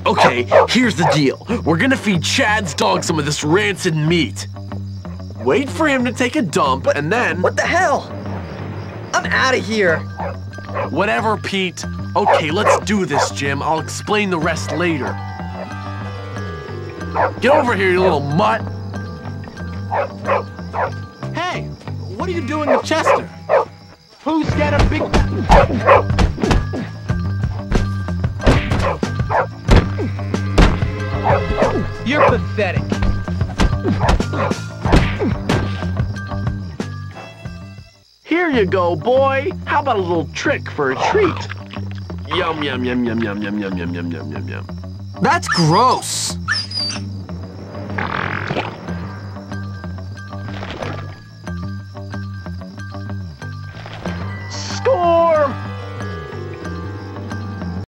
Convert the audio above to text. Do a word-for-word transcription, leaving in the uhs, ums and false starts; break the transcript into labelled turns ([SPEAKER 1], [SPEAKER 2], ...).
[SPEAKER 1] Okay, here's the deal. We're gonna feed Chad's dog some of this rancid meat. Wait for him to take a dump,
[SPEAKER 2] What,
[SPEAKER 1] and then...
[SPEAKER 2] What the hell? I'm out of here.
[SPEAKER 1] Whatever, Pete. Okay, let's do this, Jim. I'll explain the rest later. Get over here, you little mutt.
[SPEAKER 3] Hey, what are you doing with Chester? Who's got a big... You're pathetic.
[SPEAKER 1] Here you go, boy. How about a little trick for a treat? Yum, yum, yum, yum, yum, yum, yum, yum, yum, yum, yum, yum.
[SPEAKER 4] That's gross.